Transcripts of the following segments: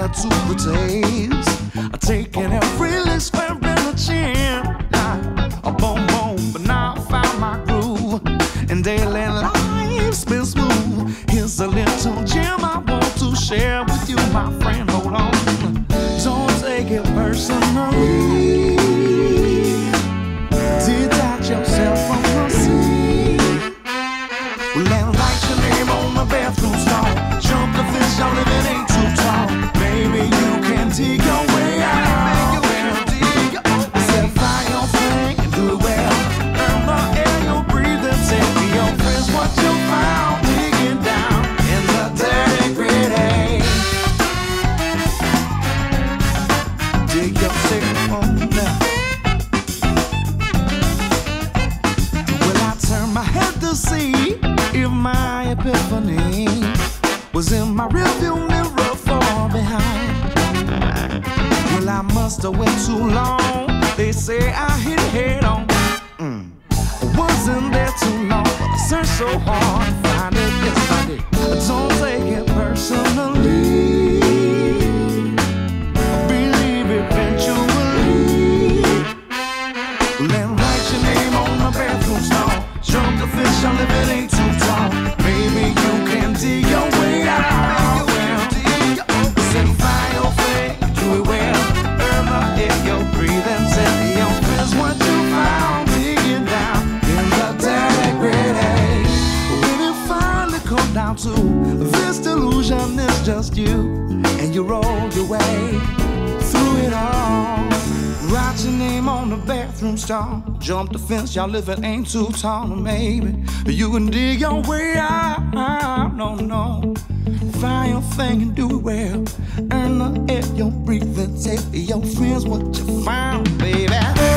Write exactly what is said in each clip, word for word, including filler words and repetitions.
to the taste. Taking every little square in the chin. A boom boom, but now I found my groove. And daily life's been smooth. Here's a little gem I want to share with you, my friend. Hold on, don't take it personally. Detach yourself from the scene. Well, and write your name on the bathroom stall. Jump the fence, your living ain't too tall. Maybe you can dig your way out. Set fire your thing and do it well. Earn the air you breathe and tell me your friends what you found. Digging down in the dirty gritty. Dig yourself on now. Well, I turn my head to see if my epiphany was in my rearview mirror far behind. Well, I must have went too long. They say I hit head on. Mm. I wasn't there too long, but I searched so hard to find it. Yes, I did. Don't take it personally. Believe eventually. Well, then write your name on the bathroom stall. Jump the fish, your living ain't too tall. Maybe you can dig your way out. Set fire your thing, do it well. Earn the air you breathe and tell your friends what you found. Digging down in the dirty gritty. When it finally comes down to this delusion, it's just you, and you roll your way through it all. Write your name on the bathroom stall. Jump the fence, y'all living ain't too tall. Maybe you can dig your way out. No, no. Find your thing and do it well. Earn the air you breathe and tell your friends what you found, baby.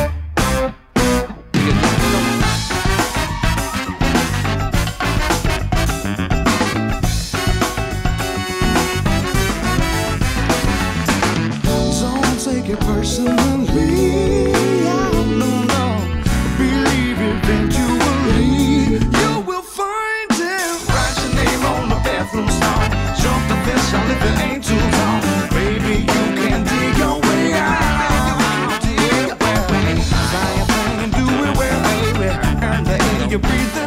Don't take it personally. No, no. Believe eventually you will find it. Write your name on the bathroom stall. Jump the fence, your living ain't too tall. Baby, you can dig your way out. Dig your way. Try your thing and do it well, baby. Earn the air you breathe.